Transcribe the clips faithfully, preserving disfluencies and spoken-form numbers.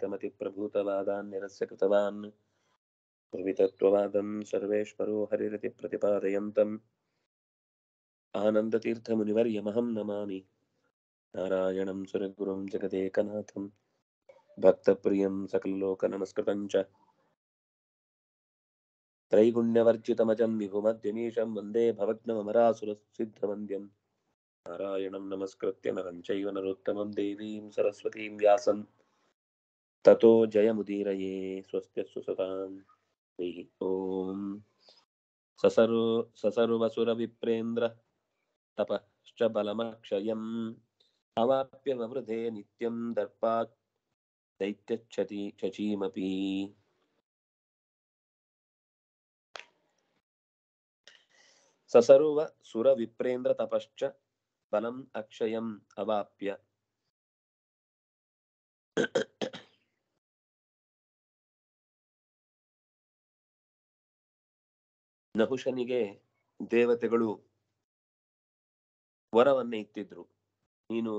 ಏಕಮತಿ ಪ್ರಭೂತವಾದಾನ್ ನಿರಸ್ಯ ಕೃತವಾನ್ ಪ್ರವಿತತ್ವವಾದಂ ಸರ್ವೇಶ್ವರೋ ಹರಿರತಿ ಪ್ರತಿಪಾದಯಂತಂ ಆನಂದತೀರ್ಥಮುನಿವರ್ಯಮಹಂ ನಮಾಮಿ. ನಾರಾಯಣಂ ಸುರಗುರುಂ ಜಗದೇಕನಾಥಂ ಭಕ್ತಪ್ರಿಯಂ ಸಕಲಲೋಕನಮಸ್ಕೃತಂ ಚ ತ್ರೈಗುಣ್ಯವರ್ಜಿತಮಜಂ ವಿಭುಮದ್ಯಮೀಶಂ ವಂದೇ ಭವಗ್ನಮರಾಸುರಸಿದ್ಧವಂದ್ಯಂ. ನಾರಾಯಣಂ ನಮಸ್ಕೃತ್ಯ ನರಂ ಚೈವ ನರೋತ್ತಮಂ ದೇವೀಂ ಸರಸ್ವತೀಂ ವ್ಯಾಸಂ ತತೋ ಜಯಮುದೀರಯೇ. ಸ್ವಸ್ತ್ಯಸ್ತು ಸತಾಂ. ಓಂ ಸಸರು ಸಸರ್ವಸುರವಿಪ್ರೇಂದ್ರ ತಪಶ್ಚ ಬಲಮಕ್ಷಯಂ ಅವಾಪ್ಯ ವವೃಧೆ ನಿತ್ಯಂ ದರ್ಪಾತ್ ದೈತ್ಯಚ್ಛತಿ ಶಚೀಮಪಿ. ಸಸರ್ವ ಸುರ ವಿಪ್ರೇಂದ್ರ ತಪಶ್ಚ ಬಲಂ ಅಕ್ಷಯಂ ಅವಾಪ್ಯ. ನಹುಷನಿಗೆ ದೇವತೆಗಳು ವರವನ್ನೇ ಇತ್ತಿದ್ರು. ನೀನು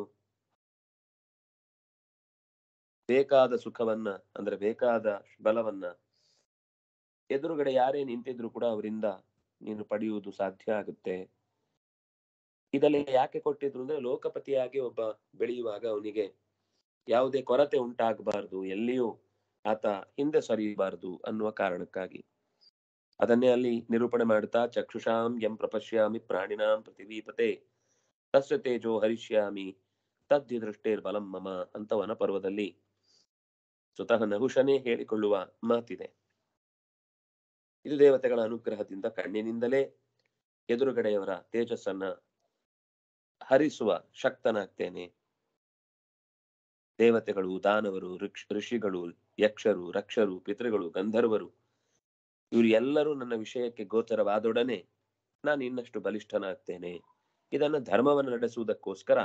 ಬೇಕಾದ ಸುಖವನ್ನ ಅಂದ್ರೆ ಬೇಕಾದ ಬಲವನ್ನ ಎದುರುಗಡೆ ಯಾರೇ ನಿಂತಿದ್ರು ಕೂಡ ಅವರಿಂದ ನೀನು ಪಡೆಯುವುದು ಸಾಧ್ಯ ಆಗುತ್ತೆ. ಇದೆಲ್ಲ ಯಾಕೆ ಕೊಟ್ಟಿದ್ರು ಅಂದ್ರೆ ಲೋಕಪತಿಯಾಗಿ ಒಬ್ಬ ಬೆಳೆಯುವಾಗ ಅವನಿಗೆ ಯಾವುದೇ ಕೊರತೆ ಉಂಟಾಗಬಾರದು, ಎಲ್ಲಿಯೂ ಆತ ಹಿಂದೆ ಸರಿಯಬಾರದು ಅನ್ನುವ ಕಾರಣಕ್ಕಾಗಿ. ಅದನ್ನೇ ಅಲ್ಲಿ ನಿರೂಪಣೆ ಮಾಡುತ್ತಾ ಚಕ್ಷುಷಾಂ ಯಂ ಪ್ರಪಶ್ಯಾಮಿ ಪ್ರಾಣಿನಾಂ ಪೃಥಿವೀಪತೆ ತಸ್ಯ ತೇಜೋ ಹರಿಷ್ಯಾಮಿ ತದ್ದಿ ದೃಷ್ಟೇರ್ ಬಲಂ ಮಮ ಅಂತ ವನಪರ್ವದಲ್ಲಿ ಸ್ವತಃ ನಹುಷನೇ ಹೇಳಿಕೊಳ್ಳುವ ಮಾತಿದೆ. ಇದು ದೇವತೆಗಳ ಅನುಗ್ರಹದಿಂದ ಕಣ್ಣಿನಿಂದಲೇ ಎದುರುಗಡೆಯವರ ತೇಜಸ್ಸನ್ನ ಹರಿಸುವ ಶಕ್ತನಾಗ್ತೇನೆ. ದೇವತೆಗಳು, ದಾನವರು, ಋಷಿಗಳು, ಯಕ್ಷರು, ರಕ್ಷರು, ಪಿತೃಗಳು, ಗಂಧರ್ವರು ಇವರು ಎಲ್ಲರೂ ನನ್ನ ವಿಷಯಕ್ಕೆ ಗೋಚರವಾದೊಡನೆ ನಾನು ಇನ್ನಷ್ಟು ಬಲಿಷ್ಠನಾಗ್ತೇನೆ. ಇದನ್ನು ಧರ್ಮವನ್ನು ನಡೆಸುವುದಕ್ಕೋಸ್ಕರ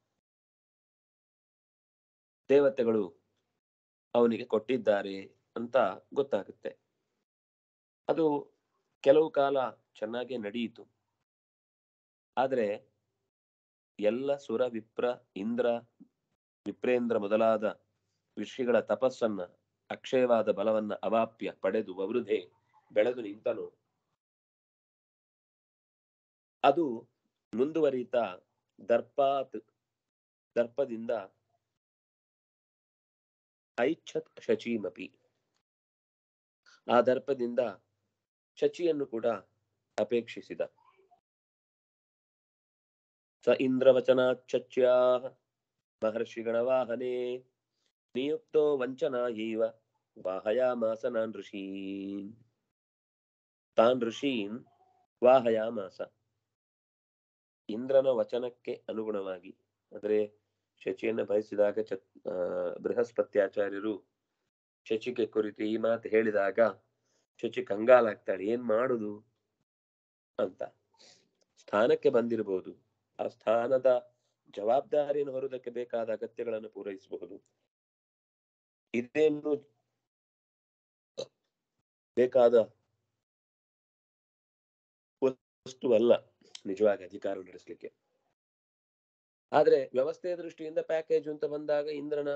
ದೇವತೆಗಳು ಅವನಿಗೆ ಕೊಟ್ಟಿದ್ದಾರೆ ಅಂತ ಗೊತ್ತಾಗುತ್ತೆ. ಅದು ಕೆಲವು ಕಾಲ ಚೆನ್ನಾಗಿ ನಡೆಯಿತು. ಆದ್ರೆ ಎಲ್ಲ ಸುರ ವಿಪ್ರ ಇಂದ್ರ ವಿಪ್ರೇಂದ್ರ ಮೊದಲಾದ ಋಷಿಗಳ ತಪಸ್ಸನ್ನ ಅಕ್ಷಯವಾದ ಬಲವನ್ನ ಅವಾಪ್ಯ ಪಡೆದು ವವೃಧೆ ಬೆಳೆದು ನಿಂತನು. ಅದು ಮುಂದುವರಿತಾ ದರ್ಪಾತ್ ದರ್ಪದಿಂದ ಐಚ್ಛತ್ ಶಚೀಮಪಿ, ಆ ದರ್ಪದಿಂದ ಶಚಿಯನ್ನು ಕೂಡ ಅಪೇಕ್ಷಿಸಿದ. ಸ ಇಂದ್ರವಚನಾಚ್ಛಚ್ಯ ಮಹರ್ಷಿಗಣ ವಾಹನೆ ನಿಯುಕ್ತೋ ವಂಚನಾಯೈವ ವಾಹಯಾಮಾಸ ನಾನ್ ಋಷೀನ್. ತಾನ್ ಋಷೀನ್ ವಾಹಯಾಮಾಸ. ಇಂದ್ರನ ವಚನಕ್ಕೆ ಅನುಗುಣವಾಗಿ ಅಂದ್ರೆ ಶಚಿಯನ್ನು ಬಯಸಿದಾಗ ಚ ಬೃಹಸ್ಪತ್ಯಾಚಾರ್ಯರು ಶಚಿಗೆ ಕುರಿತು ಈ ಮಾತು ಹೇಳಿದಾಗ ಶಚಿ ಕಂಗಾಲಾಗ್ತಾಳೆ, ಏನ್ ಮಾಡುದು ಅಂತ. ಸ್ಥಾನಕ್ಕೆ ಬಂದಿರಬಹುದು, ಆ ಸ್ಥಾನದ ಜವಾಬ್ದಾರಿಯನ್ನು ಹೊರುವುದಕ್ಕೆ ಬೇಕಾದ ಅಗತ್ಯಗಳನ್ನು ಪೂರೈಸಬಹುದು. ಇದೇನು ಬೇಕಾದ ವಸ್ತುವಲ್ಲ ನಿಜವಾಗಿ ಅಧಿಕಾರ ನಡೆಸಲಿಕ್ಕೆ. ಆದ್ರೆ ವ್ಯವಸ್ಥೆಯ ದೃಷ್ಟಿಯಿಂದ ಪ್ಯಾಕೇಜ್ ಅಂತ ಬಂದಾಗ ಇಂದ್ರನ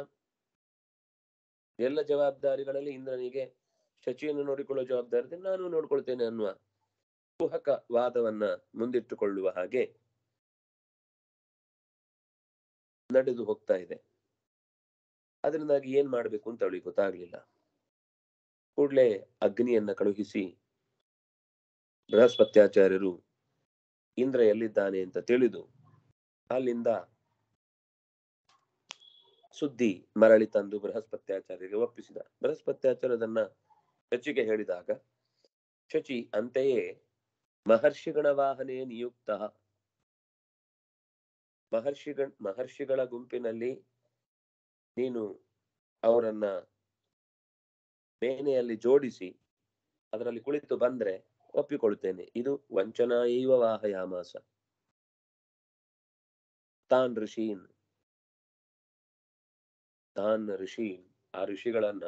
ಎಲ್ಲ ಜವಾಬ್ದಾರಿಗಳಲ್ಲಿ ಇಂದ್ರನಿಗೆ ಶಚಿಯನ್ನು ನೋಡಿಕೊಳ್ಳುವ ಜವಾಬ್ದಾರಿ ನಾನು ನೋಡ್ಕೊಳ್ತೇನೆ ಅನ್ನುವ ಕುಹಕ ವಾದವನ್ನ ಮುಂದಿಟ್ಟುಕೊಳ್ಳುವ ಹಾಗೆ ನಡೆದು ಹೋಗ್ತಾ ಇದೆ. ಅದರಿಂದಾಗಿ ಏನ್ ಮಾಡ್ಬೇಕು ಅಂತ ಅವಳಿಗೆ ಗೊತ್ತಾಗ್ಲಿಲ್ಲ. ಕೂಡ್ಲೆ ಅಗ್ನಿಯನ್ನ ಕಳುಹಿಸಿ ಬೃಹಸ್ಪತ್ಯಾಚಾರ್ಯರು ಇಂದ್ರ ಎಲ್ಲಿದ್ದಾನೆ ಅಂತ ತಿಳಿದು ಅಲ್ಲಿಂದ ಸುದ್ದಿ ಮರಳಿ ತಂದು ಬೃಹಸ್ಪತ್ಯಾಚಾರ್ಯರಿಗೆ ಒಪ್ಪಿಸಿದ. ಬೃಹಸ್ಪತ್ಯಾಚಾರ್ಯದನ್ನ ಶಚಿಗೆ ಹೇಳಿದಾಗ ಶಚಿ ಅಂತೆಯೇ ಮಹರ್ಷಿಗಣ ವಾಹನೆ ನಿಯುಕ್ತ, ಮಹರ್ಷಿಗಳ ಮಹರ್ಷಿಗಳ ಗುಂಪಿನಲ್ಲಿ ನೀನು ಅವರನ್ನ ಮೇನೆಯಲ್ಲಿ ಜೋಡಿಸಿ ಅದರಲ್ಲಿ ಕುಳಿತು ಬಂದ್ರೆ ಒಪ್ಪಿಕೊಳ್ತೇನೆ. ಇದು ವಂಚನಾಯೈವ ವಾಹಯಾಮಾಸ. ತಾನ್ ಋಷೀನ್ ತಾನ್ ಋಷೀನ್ ಆ ಋಷಿಗಳನ್ನ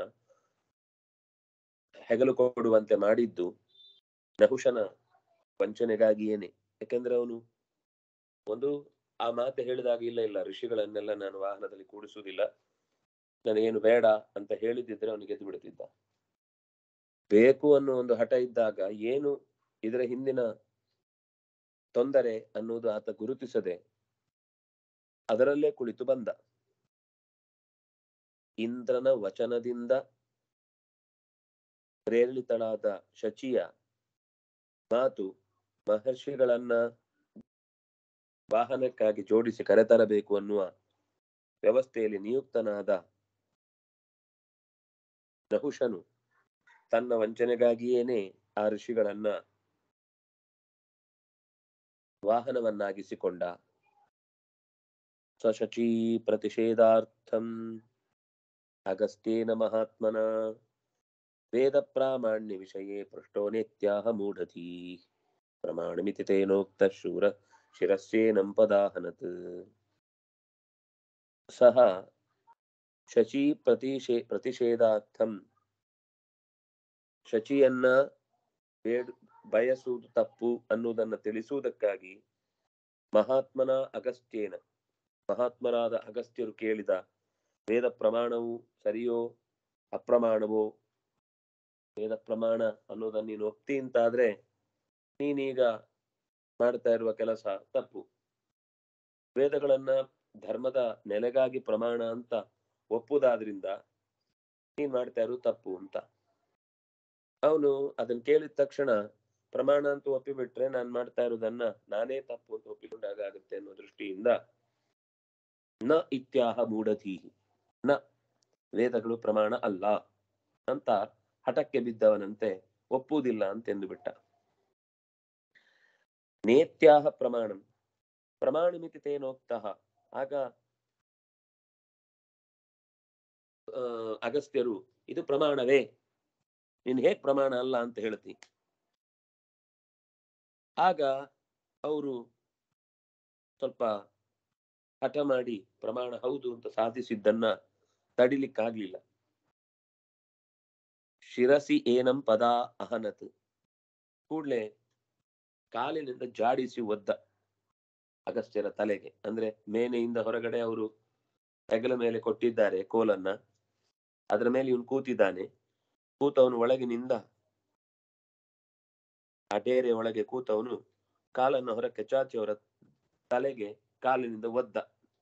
ಹೆಗಲು ಕೊಡುವಂತೆ ಮಾಡಿದ್ದು ನಹುಷನ ವಂಚನೆಗಾಗಿಯೇನೆ. ಯಾಕೆಂದ್ರೆ ಅವನು ಒಂದು ಆ ಮಾತು ಹೇಳಿದಾಗ ಇಲ್ಲ ಇಲ್ಲ ಋಷಿಗಳನ್ನೆಲ್ಲ ನಾನು ವಾಹನದಲ್ಲಿ ಕೂಡಿಸುವುದಿಲ್ಲ, ನನಗೇನು ಬೇಡ ಅಂತ ಹೇಳಿದಿದ್ರೆ ಅವನಿಗೆ ಎದ್ದು ಬಿಡುತ್ತಿದ್ದ. ಬೇಕು ಅನ್ನೋ ಒಂದು ಹಠ ಇದ್ದಾಗ ಏನು ಇದರ ಹಿಂದಿನ ತೊಂದರೆ ಅನ್ನುವುದು ಆತ ಗುರುತಿಸದೆ ಅದರಲ್ಲೇ ಕುಳಿತು ಬಂದ. ಇಂದ್ರನ ವಚನದಿಂದ ಪ್ರೇರಿತಳಾದ ಶಚಿಯ ಮಾತು ಮಹರ್ಷಿಗಳನ್ನ ವಾಹನಕ್ಕಾಗಿ ಜೋಡಿಸಿ ಕರೆತರಬೇಕು ಅನ್ನುವ ವ್ಯವಸ್ಥೆಯಲ್ಲಿ ನಿಯುಕ್ತನಾದ ನಹುಷನು ತನ್ನ ವಂಚನೆಗಾಗಿಯೇನೆ ಆ ಋಷಿಗಳನ್ನ ವಾಹನವನ್ನಾಗಿಸಿಕೊಂಡ. ಸ ಶಚೀ ಪ್ರತಿಷೇಧಾರ್ಥಂ ಅಗಸ್ತ್ಯೇನ ಮಹಾತ್ಮನ ವೇದ ಪ್ರಾಮಾಣ್ಯ ವಿಷಯೇ ಪೃಷ್ಟೋ ನೇತ್ಯಾಹ ಮೂಢಧೀ ಪ್ರಮಾಣಮಿತಿ ತೇನೋಕ್ತ ಶೂರ ಶಿರಸ್ಯೇನಂ ಪದಾಹನತ್. ಸಹ ಶಚಿ ಪ್ರತಿಷೇ ಪ್ರತಿಷೇಧಾರ್ಥಂ ಶಚಿಯನ್ನ ಬೇಡ್ ಬಯಸುವುದು ತಪ್ಪು ಅನ್ನುವುದನ್ನು ತಿಳಿಸುವುದಕ್ಕಾಗಿ ಮಹಾತ್ಮನ ಅಗಸ್ತ್ಯೇನ ಮಹಾತ್ಮರಾದ ಅಗಸ್ತ್ಯರು ಕೇಳಿದ ವೇದ ಪ್ರಮಾಣವು ಸರಿಯೋ ಅಪ್ರಮಾಣವೋ, ವೇದ ಪ್ರಮಾಣ ಅನ್ನೋದನ್ನ ನೀನು ಒಪ್ತಿ ಅಂತಾದ್ರೆ ನೀನೀಗ ಮಾಡ್ತಾ ಇರುವ ಕೆಲಸ ತಪ್ಪು, ವೇದಗಳನ್ನ ಧರ್ಮದ ನೆಲೆಗಾಗಿ ಪ್ರಮಾಣ ಅಂತ ಒಪ್ಪುದಾದ್ರಿಂದ ನೀನ್ ಮಾಡ್ತಾ ಇರೋದು ತಪ್ಪು ಅಂತ. ಅವನು ಅದನ್ನ ಕೇಳಿದ ತಕ್ಷಣ ಪ್ರಮಾಣ ಅಂತ ಒಪ್ಪಿಬಿಟ್ರೆ ನಾನ್ ಮಾಡ್ತಾ ಇರೋದನ್ನ ನಾನೇ ತಪ್ಪು ಅಂತ ಒಪ್ಪಿಕೊಂಡಾಗ ಆಗುತ್ತೆ ಅನ್ನೋ ದೃಷ್ಟಿಯಿಂದ ನ ಇತ್ಯಾಹ ಮೂಢಧೀಹಿ, ನ ವೇದಗಳು ಪ್ರಮಾಣ ಅಲ್ಲ ಅಂತ ಹಠಕ್ಕೆ ಬಿದ್ದವನಂತೆ ಒಪ್ಪುವುದಿಲ್ಲ ಅಂತೆಂದು ಬಿಟ್ಟ. ನೇತ್ಯಾಹ ಪ್ರಮಾಣಂ ಪ್ರಮಾಣಮಿತಿ ತೇನೋಕ್ತಃ. ಆಗ ಅಗಸ್ತ್ಯರು ಇದು ಪ್ರಮಾಣವೇ, ನೀನ್ ಹೇಗ್ ಪ್ರಮಾಣ ಅಲ್ಲ ಅಂತ ಹೇಳ್ತಿ? ಆಗ ಅವರು ಸ್ವಲ್ಪ ಹಠ ಮಾಡಿ ಪ್ರಮಾಣ ಹೌದು ಅಂತ ಸಾಧಿಸಿದ್ದನ್ನ ತಡಿಲಿಕ್ಕಾಗ್ಲಿಲ್ಲ. ಶಿರಸಿ ಏನಂ ಪದ ಅಹನತ್, ಕೂಡ್ಲೆ ಕಾಲಿನಿಂದ ಜಾಡಿಸಿ ಒದ್ದ ಅಗಸ್ತ್ಯರ ತಲೆಗೆ. ಅಂದ್ರೆ ಮೇನೆಯಿಂದ ಹೊರಗಡೆ ಅವರು ಹೆಗಲ ಮೇಲೆ ಕೊಟ್ಟಿದ್ದಾರೆ ಕೋಲನ್ನ, ಅದರ ಮೇಲೆ ಇವನು ಕೂತಿದ್ದಾನೆ. ಕೂತವನು ಒಳಗಿನಿಂದ ಆ ಡೇರೆ ಒಳಗೆ ಕೂತವನು ಕಾಲನ್ನು ಹೊರಕ್ಕೆ ಚಾಚಿ ಅವರ ತಲೆಗೆ ಕಾಲಿನಿಂದ ಒದ್ದ.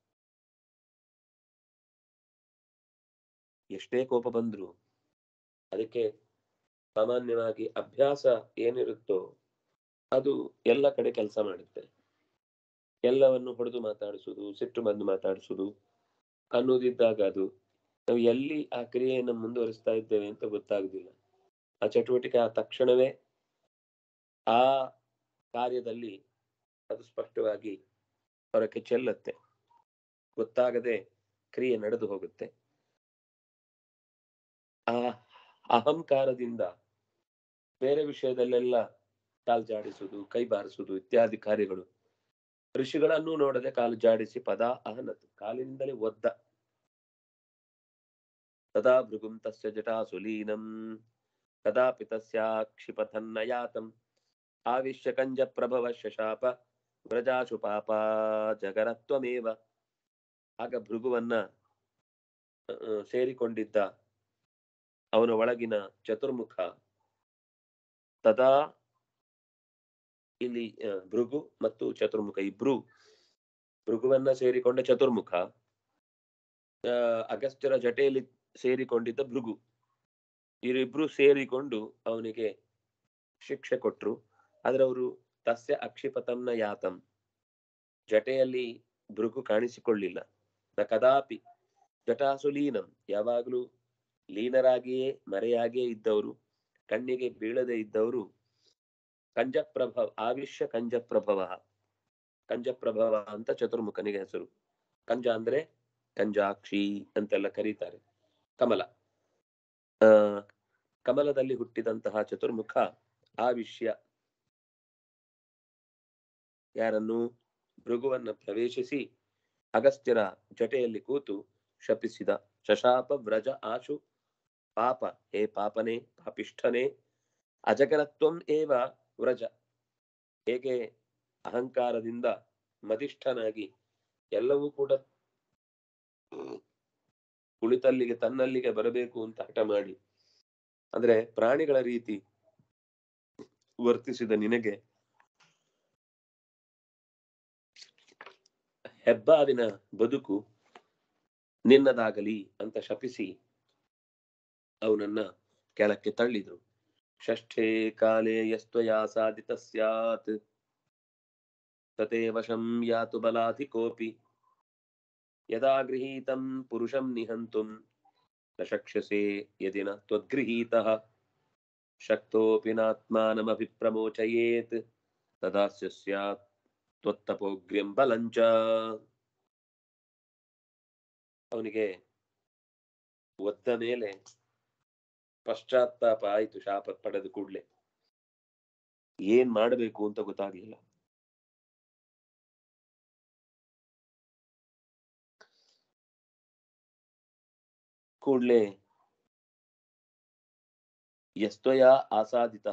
ಎಷ್ಟೇ ಕೋಪ ಬಂದ್ರು ಅದಕ್ಕೆ ಸಾಮಾನ್ಯವಾಗಿ ಅಭ್ಯಾಸ ಏನಿರುತ್ತೋ ಅದು ಎಲ್ಲ ಕಡೆ ಕೆಲಸ ಮಾಡುತ್ತೆ. ಎಲ್ಲವನ್ನು ಹೊಡೆದು ಮಾತಾಡಿಸುದು, ಸಿಟ್ಟು ಬಂದು ಮಾತಾಡಿಸುದು ಅನ್ನೋದಿದ್ದಾಗ ಅದು ನಾವು ಎಲ್ಲಿ ಆ ಕ್ರಿಯೆಯನ್ನು ಮುಂದುವರಿಸ್ತಾ ಇದ್ದೇವೆ ಅಂತ ಗೊತ್ತಾಗುದಿಲ್ಲ. ಆ ಚಟುವಟಿಕೆ ಆ ತಕ್ಷಣವೇ ಆ ಕಾರ್ಯದಲ್ಲಿ ಅದು ಸ್ಪಷ್ಟವಾಗಿ ಹೊರಕ್ಕೆ ಚೆಲ್ಲುತ್ತೆ, ಗೊತ್ತಾಗದೆ ಕ್ರಿಯೆ ನಡೆದು ಹೋಗುತ್ತೆ. ಆ ಅಹಂಕಾರದಿಂದ ಬೇರೆ ವಿಷಯದಲ್ಲೆಲ್ಲ ಕಾಲು ಜಾಡಿಸುವುದು, ಕೈ ಬಾರಿಸುವುದು ಇತ್ಯಾದಿ ಕಾರ್ಯಗಳು. ಋಷಿಗಳನ್ನು ನೋಡದೆ ಕಾಲು ಜಾಡಿಸಿ ಪದ ಅಹನತ್, ಕಾಲಿನಿಂದಲೇ ಒದ್ದ. ತದಾ ಭೃಗುಂ ತಸ್ಯ ಜಟಾಸುಲೀನಂ ಕದಾಪಿ ತಸ್ಯಾಕ್ಷಿಪಥನ್ನ ಯಾತಂ ಆವಿಶ್ಯ ಕಂಜ ಪ್ರಭವ ಶಶಾಪ ವ್ರಜಾಶು ಪಾಪ ಜಗರತ್ವಮೇವ. ಆಗ ಭೃಗುವನ್ನ ಸೇರಿಕೊಂಡಿದ್ದ ಅವನ ಒಳಗಿನ ಚತುರ್ಮುಖ, ತದಾ ಇಲ್ಲಿ ಭೃಗು ಮತ್ತು ಚತುರ್ಮುಖ ಇಬ್ರು, ಭೃಗುವನ್ನ ಸೇರಿಕೊಂಡ ಚತುರ್ಮುಖ, ಅಗಸ್ತ್ಯರ ಜಟೆಯಲ್ಲಿ ಸೇರಿಕೊಂಡಿದ್ದ ಭೃಗು, ಇವರಿಬ್ರು ಸೇರಿಕೊಂಡು ಅವನಿಗೆ ಶಿಕ್ಷೆ ಕೊಟ್ರು. ಆದ್ರೆ ಅವರು ತಸ್ಯ ಅಕ್ಷಿಪತಂನ ಯಾತಂ, ಜಟೆಯಲ್ಲಿ ಭೃಗು ಕಾಣಿಸಿಕೊಳ್ಳಿಲ್ಲ. ನ ಕದಾಪಿ ಜಟಾಸುಲೀನಂ, ಯಾವಾಗಲೂ ಲೀನರಾಗಿಯೇ ಮರೆಯಾಗಿಯೇ ಇದ್ದವರು, ಕಣ್ಣಿಗೆ ಬೀಳದೆ ಇದ್ದವರು. ಕಂಜಪ್ರಭವ ಆವಿಶ್ಯ ಕಂಜಪ್ರಭವ, ಕಂಜಪ್ರಭವ ಅಂತ ಚತುರ್ಮುಖನಿಗೆ ಹೆಸರು. ಕಂಜ ಅಂದ್ರೆ ಕಂಜಾಕ್ಷಿ ಅಂತೆಲ್ಲ ಕರೀತಾರೆ, ಕಮಲ. ಆ ಕಮಲದಲ್ಲಿ ಹುಟ್ಟಿದಂತಹ ಚತುರ್ಮುಖ ಆವಿಶ್ಯ ಯಾರನ್ನು ಭೃಗುವನ್ನ ಪ್ರವೇಶಿಸಿ ಅಗಸ್ತ್ಯರ ಜಟೆಯಲ್ಲಿ ಕೂತು ಶಪಿಸಿದ. ಶಶಾಪ ವ್ರಜ ಆಶು ಪಾಪ, ಹೇ ಪಾಪನೇ, ಪಾಪಿಷ್ಠನೇ, ಅಜಗರತ್ವಂ ಏವ ವ್ರಜ, ಹೇಗೆ ಅಹಂಕಾರದಿಂದ ಮದಿಷ್ಠನಾಗಿ ಎಲ್ಲವೂ ಕೂಡ ಕುಳಿತಲ್ಲಿಗೆ ತನ್ನಲ್ಲಿಗೆ ಬರಬೇಕು ಅಂತ ಹಠ ಮಾಡಿ, ಅಂದ್ರೆ ಪ್ರಾಣಿಗಳ ರೀತಿ ವರ್ತಿಸಿದ ನಿನಗೆ ಹೆಬ್ಬಾವಿನ ಬದುಕು ನಿನ್ನದಾಗಲಿ ಅಂತ ಶಪಿಸಿ ಅವನನ್ನ ಕೆಳಕ್ಕೆ ತಳ್ಳಿದ್ರು. ಷಷ್ಠೇ ಕಾಲೇ ಯಸ್ತ್ವಯಾ ಸಾಧಿತ ಸ್ಯಾತ್ ತತೇ ವಶಂ ಯಾತು ಬಲಾಧಿಕೋಪಿ ಯದಾ ಗೃಹೀತಂ ಪುರುಷಂ ನಿಹಂತುಂ ನ ಶಕ್ಷ್ಯಸೆ ಯದಿ ನ ತ್ವದ್ಗೃಹೀತಃ ಶಕ್ತೋಪಿ ನಾತ್ಮಾನಮಭಿಪ್ರಮೋಚಯೇತ್ ತದಾಸ್ಯ ಸ್ಯಾತ್ ತ್ವತ್ತಪೋಗ್ರ್ಯಂ ಬಲಂಚ. ಅವನಿಗೆ ಒದ್ದ ಮೇಲೆ ಪಶ್ಚಾತ್ತಾಪ ಆಯ್ತು. ಶಾಪ ಪಡೆದ ಕೂಡ್ಲೆ ಏನ್ ಮಾಡಬೇಕು ಅಂತ ಗೊತ್ತಾಗ್ಲಿಲ್ಲ. ಕೂಡ್ಲೆ ಯಸ್ತ್ವಯ ಆಸಾದಿತ,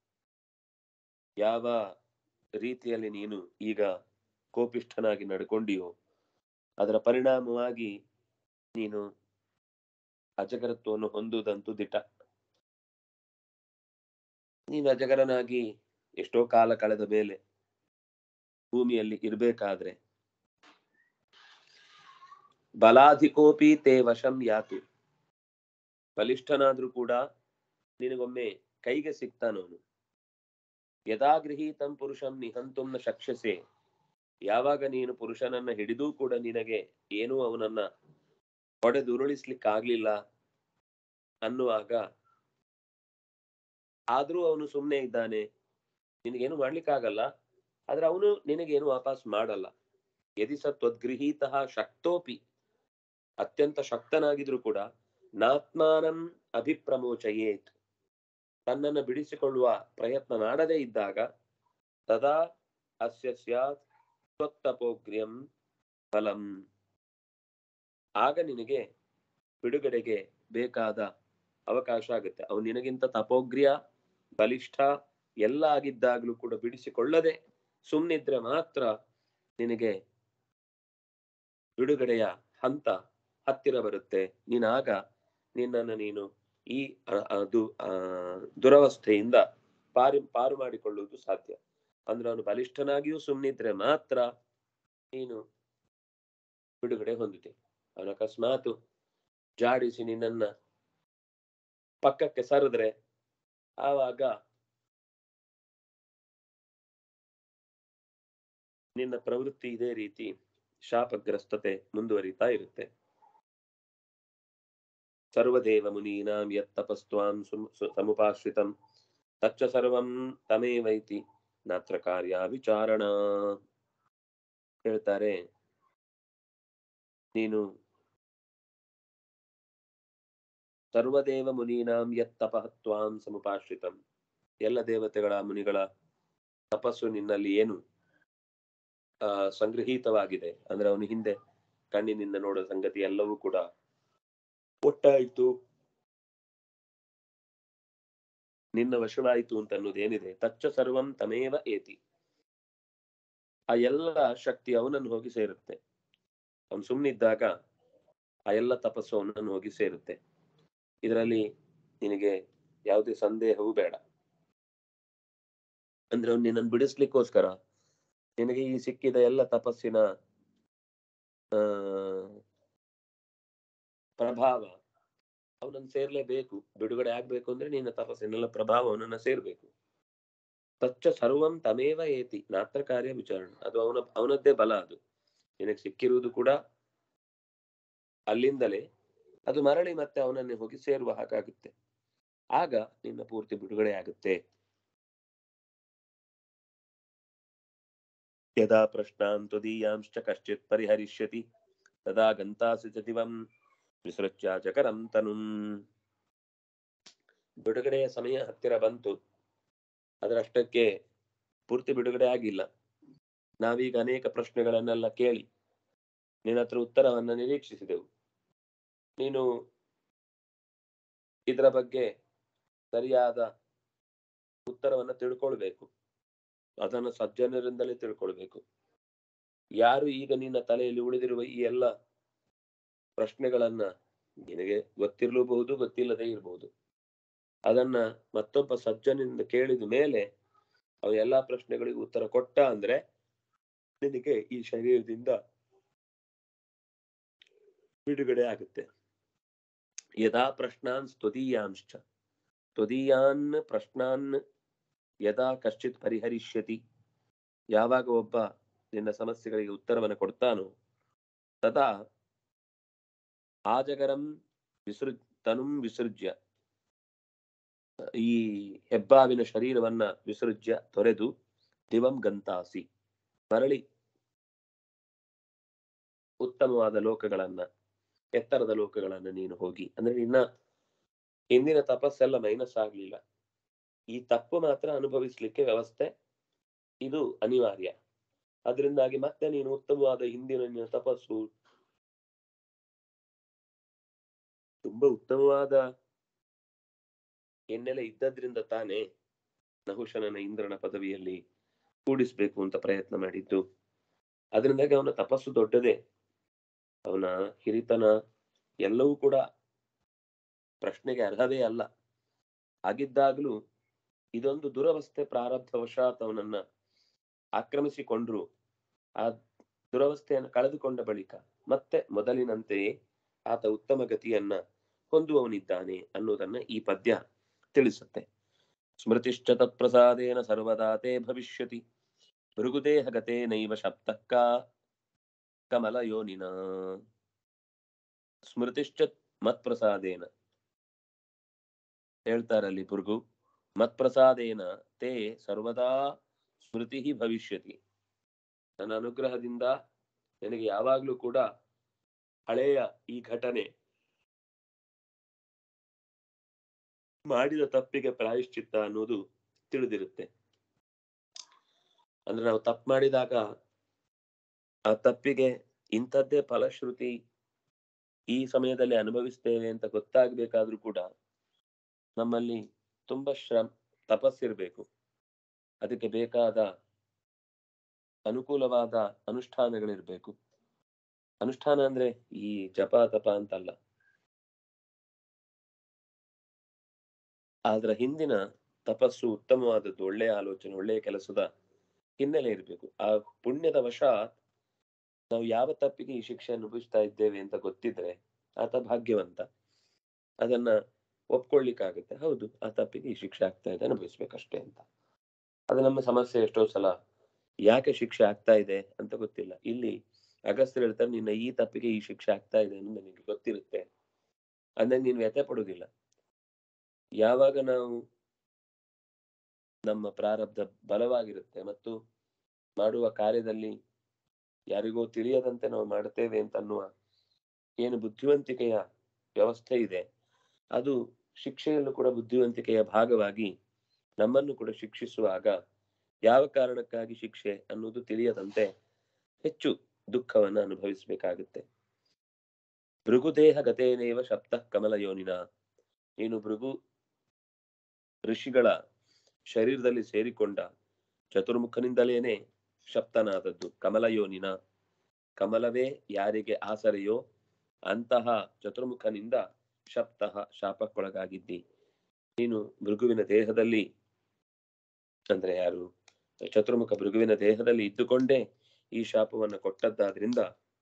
ಯಾವ ರೀತಿಯಲ್ಲಿ ನೀನು ಈಗ ಕೋಪಿಷ್ಠನಾಗಿ ನಡ್ಕೊಂಡಿಯೋ ಅದರ ಪರಿಣಾಮವಾಗಿ ನೀನು ಅಜಗರತ್ವವನ್ನು ಹೊಂದುವುದಂತೂ ದಿಟ. ನೀನು ಅಜಗರನಾಗಿ ಎಷ್ಟೋ ಕಾಲ ಕಳೆದ ಮೇಲೆ ಭೂಮಿಯಲ್ಲಿ ಇರಬೇಕಾದ್ರೆ ಬಲಾಧಿಕೋಪಿ ತೇ ವಶಂ ಯಾತು, ಬಲಿಷ್ಠನಾದ್ರೂ ಕೂಡ ನಿನಗೊಮ್ಮೆ ಕೈಗೆ ಸಿಗ್ತಾನವನು. ಯದಾ ಗೃಹೀತಂ ಪುರುಷಂ ನಿಹಂತುಂ ನ ಶಕ್ಷ್ಯಸೆ, ಯಾವಾಗ ನೀನು ಪುರುಷನನ್ನ ಹಿಡಿದೂ ಕೂಡ ನಿನಗೆ ಏನೂ ಅವನನ್ನ ಹೊಡೆದುರುಳಿಸ್ಲಿಕ್ಕಾಗ್ಲಿಲ್ಲ ಅನ್ನುವಾಗ, ಆದ್ರೂ ಅವನು ಸುಮ್ಮನೆ ಇದ್ದಾನೆ, ನಿನಗೇನು ಮಾಡ್ಲಿಕ್ಕಾಗಲ್ಲ, ಆದ್ರೆ ಅವನು ನಿನಗೇನು ವಾಪಸ್ ಮಾಡಲ್ಲ. ಯದಿ ಸ ತ್ವದ್ಗೃಹೀತಃ ಶಕ್ತೋಪಿ, ಅತ್ಯಂತ ಶಕ್ತನಾಗಿದ್ರು ಕೂಡ ನಾತ್ಮಾನಂ ಅಭಿಪ್ರಮೋಚಯೇತ್, ತನ್ನನ್ನು ಬಿಡಿಸಿಕೊಳ್ಳುವ ಪ್ರಯತ್ನ ಮಾಡದೇ ಇದ್ದಾಗ ತದಾ ಅಸ್ಯ ಸ್ಯಾತ್ ತ್ವತ್ತಪೋಗ್ರ್ಯಂ ಫಲಂ, ಆಗ ನಿನಗೆ ಬಿಡುಗಡೆಗೆ ಬೇಕಾದ ಅವಕಾಶ ಆಗುತ್ತೆ. ಅವನು ನಿನಗಿಂತ ತಪೋಗ್ರ್ಯ ಬಲಿಷ್ಠ ಎಲ್ಲ ಆಗಿದ್ದಾಗ್ಲೂ ಕೂಡ ಬಿಡಿಸಿಕೊಳ್ಳದೆ ಸುಮ್ಮನಿದ್ರೆ ಮಾತ್ರ ನಿನಗೆ ಬಿಡುಗಡೆಯ ಹಂತ ಹತ್ತಿರ ಬರುತ್ತೆ. ನೀನಾಗ ನಿನ್ನನ್ನು ನೀನು ಈ ಅದು ಆ ದುರವಸ್ಥೆಯಿಂದ ಪಾರು ಪಾರು ಮಾಡಿಕೊಳ್ಳುವುದು ಸಾಧ್ಯ. ಅಂದ್ರೆ ಅವನು ಬಲಿಷ್ಠನಾಗಿಯೂ ಸುಮ್ಮನಿದ್ರೆ ಮಾತ್ರ ನೀನು ಬಿಡುಗಡೆ ಹೊಂದಿದೆ. ಅವನು ಅಕಸ್ಮಾತ್ ಜಾಡಿಸಿ ನಿನ್ನನ್ನ ಪಕ್ಕಕ್ಕೆ ಸರಿದ್ರೆ ಆವಾಗ ನಿನ್ನ ಪ್ರವೃತ್ತಿ ಇದೇ ರೀತಿ ಶಾಪಗ್ರಸ್ತತೆ ಮುಂದುವರಿತಾ ಇರುತ್ತೆ. ಸರ್ವದೇವ ಮುನೀನಾಂ ಯತ್ ತಪಸ್ತ್ವಾಂ ಸಮುಪಾಶ್ರಿತಂ ತಚ್ಚ ಸರ್ವಂ ತಮೇವೈತಿ ನಾತ್ರ ಕಾರ್ಯ ವಿಚಾರಣ. ಹೇಳ್ತಾರೆ, ನೀನು ಸರ್ವದೇವ ಮುನೀನಾಂ ಯತ್ ತಪಃ ತ್ವಾಂ ಸಮುಪಾಶ್ರಿತಂ, ಎಲ್ಲ ದೇವತೆಗಳ ಮುನಿಗಳ ತಪಸ್ಸು ನಿನ್ನಲ್ಲಿ ಏನು ಆ ಸಂಗ್ರಹೀತವಾಗಿದೆ, ಅಂದ್ರೆ ಅವನು ಹಿಂದೆ ಕಣ್ಣಿನಿಂದ ನೋಡೋ ಸಂಗತಿ ಎಲ್ಲವೂ ಕೂಡ ಒಟ್ಟಾಯ್ತು, ನಿನ್ನ ವಶವಾಯಿತು ಅಂತ ಅನ್ನೋದೇನಿದೆ, ತಚ್ಚ ಸರ್ವಂ ತಮೇವ ಏತಿ, ಆ ಎಲ್ಲ ಶಕ್ತಿ ಅವನನ್ನು ಹೋಗಿ ಸೇರುತ್ತೆ. ಅವನು ಸುಮ್ಮನಿದ್ದಾಗ ಆ ಎಲ್ಲ ತಪಸ್ಸು ಅವನನ್ನು ಹೋಗಿ ಸೇರುತ್ತೆ. ಇದರಲ್ಲಿ ನಿನಗೆ ಯಾವುದೇ ಸಂದೇಹವೂ ಬೇಡ. ಅಂದ್ರೆ ಅವ್ನು ನಿನ್ನನ್ನು ಬಿಡಿಸ್ಲಿಕ್ಕೋಸ್ಕರ ನಿನಗೆ ಈ ಸಿಕ್ಕಿದ ಎಲ್ಲ ತಪಸ್ಸಿನ ಆ ಪ್ರಭಾವ ಅವನನ್ನು ಸೇರ್ಲೇಬೇಕು. ಬಿಡುಗಡೆ ಆಗ್ಬೇಕು ಅಂದ್ರೆ ನಿನ್ನ ತಪಸ್ಸಿನೆಲ್ಲ ಪ್ರಭಾವ ಅವನನ್ನ ಸೇರ್ಬೇಕು. ತಚ್ಚ ಸರ್ವಂ ತಮೇವ ಏತಿ ನಾತ್ರ ಕಾರ್ಯ ವಿಚಾರಣ, ಅದು ಅವನ ಅವನದ್ದೇ ಬಲ. ಅದು ನಿನಗೆ ಸಿಕ್ಕಿರುವುದು ಕೂಡ ಅಲ್ಲಿಂದಲೇ ಅದು ಮರಳಿ ಮತ್ತೆ ಅವನನ್ನೇ ಹೋಗಿ ಸೇರುವ ಹಾಗಾಗುತ್ತೆ. ಆಗ ನಿನ್ನ ಪೂರ್ತಿ ಬಿಡುಗಡೆ ಆಗುತ್ತೆ. ಯದಾ ಪ್ರಶ್ನಾನ್ ತ್ವದೀಯಾಂಶ್ಚ ಕಶ್ಚಿತ್ ಪರಿಹರಿಷ್ಯತಿ ತದಾ ಗಂತಾಸಿ ಚ ದಿವಂ ವಿಸೃಜ್ಯ ಚಕರಂ ತನುಂ. ಬಿಡುಗಡೆಯ ಸಮಯ ಹತ್ತಿರ ಬಂತು, ಅದರಷ್ಟಕ್ಕೆ ಪೂರ್ತಿ ಬಿಡುಗಡೆ ಆಗಿಲ್ಲ. ನಾವೀಗ ಅನೇಕ ಪ್ರಶ್ನೆಗಳನ್ನೆಲ್ಲ ಕೇಳಿ ನಿನ್ನ ಹತ್ರ ಉತ್ತರವನ್ನ ನಿರೀಕ್ಷಿಸಿದೆವು. ನೀನು ಇದರ ಬಗ್ಗೆ ಸರಿಯಾದ ಉತ್ತರವನ್ನ ತಿಳ್ಕೊಳ್ಬೇಕು. ಅದನ್ನು ಸಜ್ಜನರಿಂದಲೇ ತಿಳ್ಕೊಳ್ಬೇಕು. ಯಾರು ಈಗ ನಿನ್ನ ತಲೆಯಲ್ಲಿ ಉಳಿದಿರುವ ಈ ಎಲ್ಲ ಪ್ರಶ್ನೆಗಳನ್ನ ನಿನಗೆ ಗೊತ್ತಿರಲೂಬಹುದು, ಗೊತ್ತಿಲ್ಲದೆ ಇರಬಹುದು. ಅದನ್ನ ಮತ್ತೊಬ್ಬ ಸಜ್ಜನಿಂದ ಕೇಳಿದ ಮೇಲೆ ಅವ ಎಲ್ಲಾ ಪ್ರಶ್ನೆಗಳಿಗೂ ಉತ್ತರ ಕೊಟ್ಟ ಅಂದ್ರೆ ನಿನಗೆ ಈ ಶರೀರದಿಂದ ಬಿಡುಗಡೆ ಆಗುತ್ತೆ. ಯದಾ ಪ್ರಶ್ನಾನ್ ಸ್ತುದೀಯಾಂಶ್ಚ ತ್ವದೀಯಾನ್ ಪ್ರಶ್ನಾನ್ ಯದಾ ಕಶ್ಚಿತ್ ಪರಿಹರಿಷ್ಯತಿ, ಯಾವಾಗ ಒಬ್ಬ ನಿನ್ನ ಸಮಸ್ಯೆಗಳಿಗೆ ಉತ್ತರವನ್ನು ಕೊಡ್ತಾನೋ ತದಾ ಆಜಗರಂ ವಿಸೃಜ್ ತನುಂ ವಿಸೃಜ್ಯ, ಈ ಹೆಬ್ಬಾವಿನ ಶರೀರವನ್ನ ವಿಸೃಜ್ಯ ತೊರೆದು ದಿವಂ ಗಂತಾಸಿ, ಮರಳಿ ಉತ್ತಮವಾದ ಲೋಕಗಳನ್ನ, ಎತ್ತರದ ಲೋಕಗಳನ್ನ ನೀನು ಹೋಗಿ. ಅಂದ್ರೆ ನಿನ್ನ ಹಿಂದಿನ ತಪಸ್ಸೆಲ್ಲ ಮೈನಸ್ ಆಗ್ಲಿಲ್ಲ, ಈ ತಪ್ಪು ಮಾತ್ರ ಅನುಭವಿಸ್ಲಿಕ್ಕೆ ವ್ಯವಸ್ಥೆ ಇದು ಅನಿವಾರ್ಯ. ಅದರಿಂದಾಗಿ ಮತ್ತೆ ನೀನು ಉತ್ತಮವಾದ ಹಿಂದಿನ ತಪಸ್ಸು, ತುಂಬಾ ಉತ್ತಮವಾದ ಹಿನ್ನೆಲೆ ಇದ್ದದ್ರಿಂದ ತಾನೇ ನಹುಷನನ ಇಂದ್ರನ ಪದವಿಯಲ್ಲಿ ಕೂಡಿಸ್ಬೇಕು ಅಂತ ಪ್ರಯತ್ನ ಮಾಡಿದ್ದು. ಅದರಿಂದಾಗಿ ಅವನ ತಪಸ್ಸು ದೊಡ್ಡದೇ, ಅವನ ಹಿರಿತನ ಎಲ್ಲವೂ ಕೂಡ ಪ್ರಶ್ನೆಗೆ ಅರ್ಹವೇ ಅಲ್ಲ. ಆಗಿದ್ದಾಗಲೂ ಇದೊಂದು ದುರವಸ್ಥೆ ಪ್ರಾರಬ್ಧವಶಾತ್ ಅವನನ್ನ ಆಕ್ರಮಿಸಿಕೊಂಡ್ರು. ಆ ದುರವಸ್ಥೆಯನ್ನು ಕಳೆದುಕೊಂಡ ಬಳಿಕ ಮತ್ತೆ ಮೊದಲಿನಂತೆಯೇ ಆತ ಉತ್ತಮ ಗತಿಯನ್ನ ಹೊಂದುವವನಿದ್ದಾನೆ ಅನ್ನೋದನ್ನ ಈ ಪದ್ಯ ತಿಳಿಸುತ್ತೆ. ಸ್ಮೃತಿಶ್ಚ ತತ್ಪ್ರಸಾದೇನ ಸರ್ವದಾತೆ ಭವಿಷ್ಯತಿ, ಭೃಗುದೇಹ ಗತೆ ನೈವ ಶಪ್ತಕ್ಕ ಕಮಲ ಯೋನಿನ. ಸ್ಮೃತಿಶ್ಚ ಮತ್ಪ್ರಸಾದೇನ ಹೇಳ್ತಾರಲ್ಲಿ ಭೃಗು, ಮತ್ಪ್ರಸಾದೇನ ತೇ ಸರ್ವದಾ ಸ್ಮೃತಿ ಭವಿಷ್ಯತಿ. ನನ್ನ ಅನುಗ್ರಹದಿಂದ ನಿನಗೆ ಯಾವಾಗ್ಲೂ ಕೂಡ ಹಳೆಯ ಈ ಘಟನೆ, ಮಾಡಿದ ತಪ್ಪಿಗೆ ಪ್ರಾಯಶ್ಚಿತ್ತ ಅನ್ನೋದು ತಿಳಿದಿರುತ್ತೆ. ಅಂದ್ರೆ ನಾವು ತಪ್ಪು ಮಾಡಿದಾಗ ಆ ತಪ್ಪಿಗೆ ಇಂಥದ್ದೇ ಫಲಶ್ರುತಿ ಈ ಸಮಯದಲ್ಲಿ ಅನುಭವಿಸ್ತೇವೆ ಅಂತ ಗೊತ್ತಾಗ್ಬೇಕಾದ್ರೂ ಕೂಡ ನಮ್ಮಲ್ಲಿ ತುಂಬಾ ಶ್ರಮ ತಪಸ್ಸಿರ್ಬೇಕು. ಅದಕ್ಕೆ ಬೇಕಾದ ಅನುಕೂಲವಾದ ಅನುಷ್ಠಾನಗಳಿರ್ಬೇಕು. ಅನುಷ್ಠಾನ ಅಂದ್ರೆ ಈ ಜಪ ತಪ ಅಂತಲ್ಲ, ಆದ್ರ ಹಿಂದಿನ ತಪಸ್ಸು ಉತ್ತಮವಾದದ್ದು, ಒಳ್ಳೆಯ ಆಲೋಚನೆ, ಒಳ್ಳೆಯ ಕೆಲಸದ ಹಿನ್ನೆಲೆ ಇರಬೇಕು. ಆ ಪುಣ್ಯದ ವಶಾತ್ ನಾವು ಯಾವ ತಪ್ಪಿಗೆ ಈ ಶಿಕ್ಷೆ ಅನುಭವಿಸ್ತಾ ಇದ್ದೇವೆ ಅಂತ ಗೊತ್ತಿದ್ರೆ ಆತ ಭಾಗ್ಯವಂತ. ಅದನ್ನ ಒಪ್ಕೊಳ್ಳಿಕ್ಕಾಗುತ್ತೆ, ಹೌದು ಆ ತಪ್ಪಿಗೆ ಈ ಶಿಕ್ಷೆ ಆಗ್ತಾ ಇದೆ, ಅನುಭವಿಸ್ಬೇಕಷ್ಟೇ ಅಂತ. ಅದು ನಮ್ಮ ಸಮಸ್ಯೆ. ಎಷ್ಟೋ ಸಲ ಯಾಕೆ ಶಿಕ್ಷೆ ಆಗ್ತಾ ಇದೆ ಅಂತ ಗೊತ್ತಿಲ್ಲ. ಇಲ್ಲಿ ಅಗಸ್ತ್ಯರು ಹೇಳ್ತಾರೆ, ನಿನ್ನ ಈ ತಪ್ಪಿಗೆ ಈ ಶಿಕ್ಷೆ ಆಗ್ತಾ ಇದೆ ಅನ್ನೋದು ನನಗೆ ಗೊತ್ತಿರುತ್ತೆ, ಅದನ್ನ ನೀನು ವ್ಯಥೆ ಪಡುವುದಿಲ್ಲ. ಯಾವಾಗ ನಾವು ನಮ್ಮ ಪ್ರಾರಬ್ಧ ಬಲವಾಗಿರುತ್ತೆ ಮತ್ತು ಮಾಡುವ ಕಾರ್ಯದಲ್ಲಿ ಯಾರಿಗೋ ತಿಳಿಯದಂತೆ ನಾವು ಮಾಡ್ತೇವೆ ಅಂತ ಅನ್ನುವ ಏನು ಬುದ್ಧಿವಂತಿಕೆಯ ವ್ಯವಸ್ಥೆ ಇದೆ, ಅದು ಶಿಕ್ಷೆಯಲ್ಲೂ ಕೂಡ ಬುದ್ಧಿವಂತಿಕೆಯ ಭಾಗವಾಗಿ ನಮ್ಮನ್ನು ಕೂಡ ಶಿಕ್ಷಿಸುವಾಗ ಯಾವ ಕಾರಣಕ್ಕಾಗಿ ಶಿಕ್ಷೆ ಅನ್ನೋದು ತಿಳಿಯದಂತೆ ಹೆಚ್ಚು ದುಃಖವನ್ನು ಅನುಭವಿಸಬೇಕಾಗುತ್ತೆ. ಭೃಗುದೇಹ ಗತೇನೇವ ಶಪ್ತಃ ಕಮಲ ಯೋನಿನ, ನೀನು ಭೃಗು ಋಷಿಗಳ ಶರೀರದಲ್ಲಿ ಸೇರಿಕೊಂಡ ಚತುರ್ಮುಖನಿಂದಲೇನೆ ಶಪ್ತನಾದದ್ದು. ಕಮಲ ಯೋನಿನ, ಕಮಲವೇ ಯಾರಿಗೆ ಆಸರೆಯೋ ಅಂತಹ ಚತುರ್ಮುಖನಿಂದ ಶಪ್ತಃ ಶಾಪಕ್ಕೊಳಗಾಗಿದ್ದಿ. ನೀನು ಭೃಗುವಿನ ದೇಹದಲ್ಲಿ, ಅಂದ್ರೆ ಯಾರು ಚತುರ್ಮುಖ ಭೃಗುವಿನ ದೇಹದಲ್ಲಿ ಇದ್ದುಕೊಂಡೇ ಈ ಶಾಪವನ್ನು ಕೊಟ್ಟದ್ದಾದ್ರಿಂದ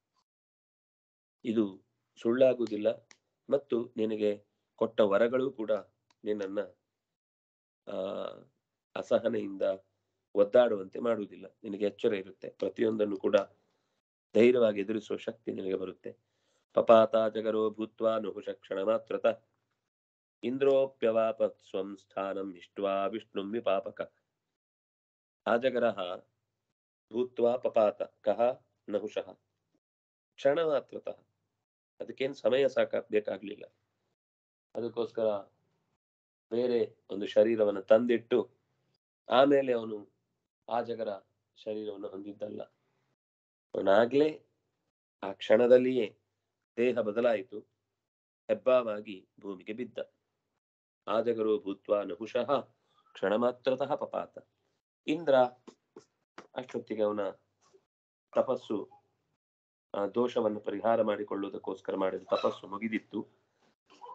ಇದು ಸುಳ್ಳಾಗುವುದಿಲ್ಲ ಮತ್ತು ನಿನಗೆ ಕೊಟ್ಟ ವರಗಳು ಕೂಡ ನಿನ್ನನ್ನ ಆ ಅಸಹನೆಯಿಂದ ಒದ್ದಾಡುವಂತೆ ಮಾಡುವುದಿಲ್ಲ. ನಿನಗೆ ಎಚ್ಚರ ಇರುತ್ತೆ, ಪ್ರತಿಯೊಂದನ್ನು ಕೂಡ ಧೈರ್ಯವಾಗಿ ಎದುರಿಸುವ ಶಕ್ತಿ ನಿನಗೆ ಬರುತ್ತೆ. ಪಪಾತ ಜಗರೋ ಭೂತ್ವಾ ನುಹುಷ ಕ್ಷಣ ಮಾತ್ರತಃ ಇಂದ್ರೋಪ್ಯವಾಪತ್ ಸ್ವಂ ಸ್ಥಾನಂ ಇಷ್ಟ್ವಾ ವಿಷ್ಣುಂ ವಿಪಾಪಕ. ಆಜಗರಃ ಭೂತ್ವಾ ಪಪಾತ ಕಹ ನಹುಷಃ ಕ್ಷಣ ಮಾತ್ರತಃ. ಅದಕ್ಕೇನು ಸಮಯ ಸಾಕ ಬೇಕಾಗ್ಲಿಲ್ಲ. ಅದಕ್ಕೋಸ್ಕರ ಬೇರೆ ಒಂದು ಶರೀರವನ್ನು ತಂದಿಟ್ಟು ಆಮೇಲೆ ಅವನು ಆಜಗರ ಶರೀರವನ್ನು ಹೊಂದಿದ್ದಲ್ಲ. ಅವನಾಗ್ಲೇ ಆ ಕ್ಷಣದಲ್ಲಿಯೇ ದೇಹ ಬದಲಾಯಿತು, ಹೆಬ್ಬಾವಾಗಿ ಭೂಮಿಗೆ ಬಿದ್ದ. ಆಜಗರೋ ಭೂತ್ವಾ ನಹುಷಃ ಕ್ಷಣ ಮಾತ್ರತಃ ಪಪಾತ. ಇಂದ್ರ ಅಷ್ಟೊತ್ತಿಗೆ ಅವನ ತಪಸ್ಸು, ಆ ದೋಷವನ್ನು ಪರಿಹಾರ ಮಾಡಿಕೊಳ್ಳುವುದಕ್ಕೋಸ್ಕರ ಮಾಡಿದ ತಪಸ್ಸು ಮುಗಿದಿತ್ತು.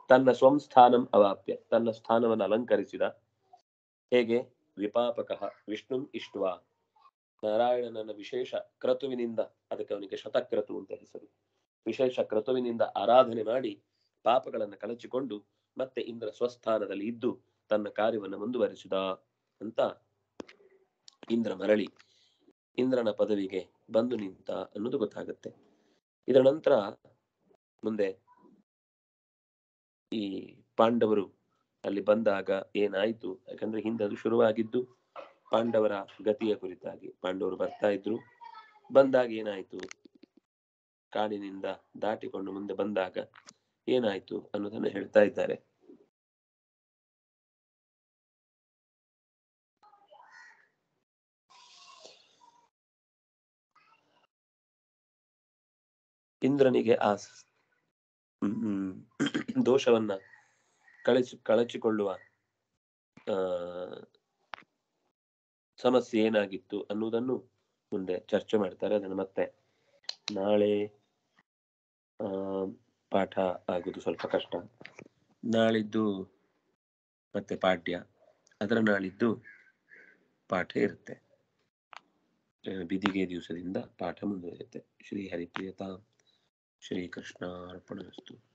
ತನ್ನ ಸ್ವಸ್ಥಾನಂ ಅವಾಪ್ಯ, ತನ್ನ ಸ್ಥಾನವನ್ನು ಅಲಂಕರಿಸಿದ. ಹೇಗೆ? ವಿಪಾಪಕಃ ವಿಷ್ಣುಂ ಇಷ್ಟ್ವಾ, ನಾರಾಯಣನನ್ನ ವಿಶೇಷ ಕ್ರತುವಿನಿಂದ, ಅದಕ್ಕೆ ಅವನಿಗೆ ಶತಕ್ರತು ಅಂತ ಹೆಸರು, ವಿಶೇಷ ಕ್ರತುವಿನಿಂದ ಆರಾಧನೆ ಮಾಡಿ ಪಾಪಗಳನ್ನು ಕಳಚಿಕೊಂಡು ಮತ್ತೆ ಇಂದ್ರ ಸ್ವಸ್ಥಾನದಲ್ಲಿ ಇದ್ದು ತನ್ನ ಕಾರ್ಯವನ್ನು ಮುಂದುವರಿಸಿದ ಅಂತ ಇಂದ್ರ ಮರಳಿ ಇಂದ್ರನ ಪದವಿಗೆ ಬಂದು ನಿಂತ ಅನ್ನೋದು ಗೊತ್ತಾಗುತ್ತೆ. ಇದರ ನಂತರ ಮುಂದೆ ಈ ಪಾಂಡವರು ಅಲ್ಲಿ ಬಂದಾಗ ಏನಾಯ್ತು, ಯಾಕಂದ್ರೆ ಹಿಂದೆ ಅದು ಶುರುವಾಗಿದ್ದು ಪಾಂಡವರ ಗತಿಯ ಕುರಿತಾಗಿ. ಪಾಂಡವರು ಬರ್ತಾ ಇದ್ರು, ಬಂದಾಗ ಏನಾಯ್ತು, ಕಾಡಿನಿಂದ ದಾಟಿಕೊಂಡು ಮುಂದೆ ಬಂದಾಗ ಏನಾಯ್ತು ಅನ್ನೋದನ್ನ ಹೇಳ್ತಾ ಇದ್ದಾರೆ. ಇಂದ್ರನಿಗೆ ಆ ಹ್ಮ್ ದೋಷವನ್ನ ಕಳಚಿ ಕಳಚಿಕೊಳ್ಳುವ ಆ ಸಮಸ್ಯೆ ಏನಾಗಿತ್ತು ಅನ್ನುವುದನ್ನು ಮುಂದೆ ಚರ್ಚೆ ಮಾಡ್ತಾರೆ. ಅದನ್ನು ಮತ್ತೆ ನಾಳೆ ಆ ಪಾಠ ಆಗುದು ಸ್ವಲ್ಪ ಕಷ್ಟ. ನಾಳಿದ್ದು ಮತ್ತೆ ಪಾಠ್ಯ, ಅದರ ನಾಳಿದ್ದು ಪಾಠ ಇರುತ್ತೆ. ಬಿದಿಗೆ ದಿವಸದಿಂದ ಪಾಠ ಮುಂದುವರಿಯುತ್ತೆ. ಶ್ರೀ ಹರಿಪ್ರಿಯತಾ ಶ್ರೀಕೃಷ್ಣ ಅರ್ಪಣಮಸ್ತು.